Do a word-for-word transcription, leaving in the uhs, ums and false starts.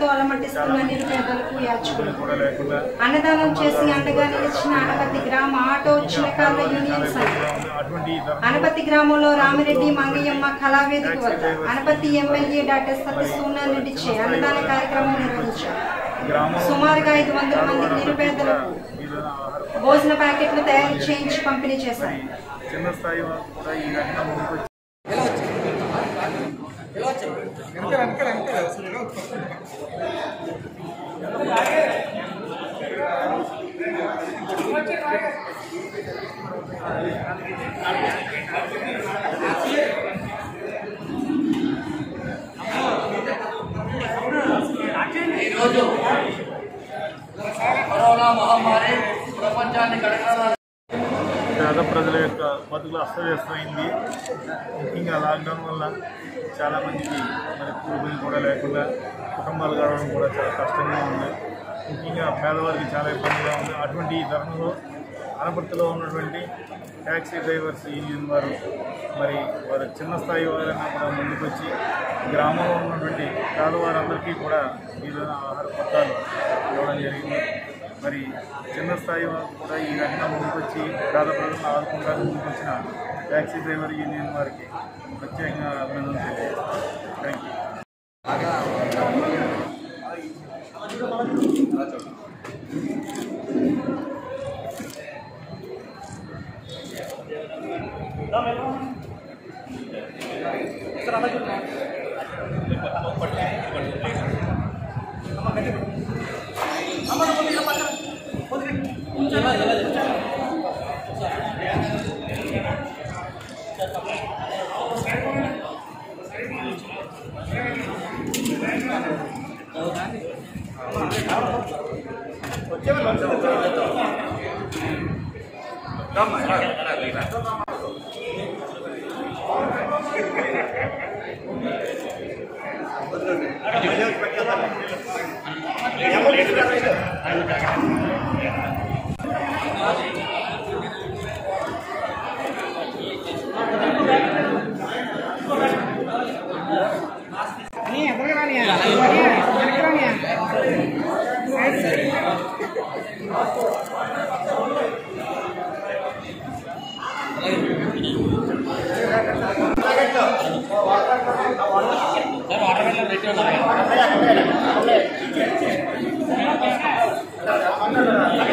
అలమటిస్తున్న నిరుపేదలకు యాచకులు అన్నదానం చేసి అండగా నిలిచిన అనపతి గ్రామ ఆటో చిన్నకార్ల యూనియన్ సంఘం అనపతి గ్రామంలో రామిరెడ్డి మంగయ్యమ్మ కళావేదిక వద్ద అనపతి ఎమ్మెల్యే డాక్టర్ సతీష్ సోనాల్ రెడ్డి చే అన్నదాన కార్యక్రమం నిర్వహించారు. సుమారుగా ఐదు వందల మంది నిరుపేదలకు భోజన ప్యాకెట్లు తయారు చేయించి పంపిణీ చేశారు. ఈరోజు కరోనా మహమ్మారి ప్రపంచాన్ని కడగ పేద ప్రజల యొక్క బతుకులు అస్తవ్యస్తమైంది. ముఖ్యంగా లాక్డౌన్ వల్ల చాలామందికి మరి కూతురు కూడా లేకుండా కుటుంబాలు గడవడం కూడా చాలా కష్టంగా ఉంది. ముఖ్యంగా పేదవారికి చాలా ఇబ్బందిగా ఉంది. అటువంటి తరుణంలో అనపర్తిలో ఉన్నటువంటి ట్యాక్సీ డ్రైవర్స్ యూనియన్ వారు మరి వారి చిన్న స్థాయి వారైనా కూడా ముందుకొచ్చి గ్రామంలో ఉన్నటువంటి పేదవారందరికీ కూడా ఈరోజు ఆహార పట్టాలు ఇవ్వడం జరిగింది. మరి చిన్న స్థాయి వారు కూడా ఈ రకంగా ముందుకొచ్చి పేద ప్రజలను ఆదుకుంటానికి ముందుకొచ్చిన ట్యాక్సీ డ్రైవర్ యూనియన్ వారికి ప్రత్యేకంగా అభినందనలు తెలియజేస్తాను. Thank you. వాటర్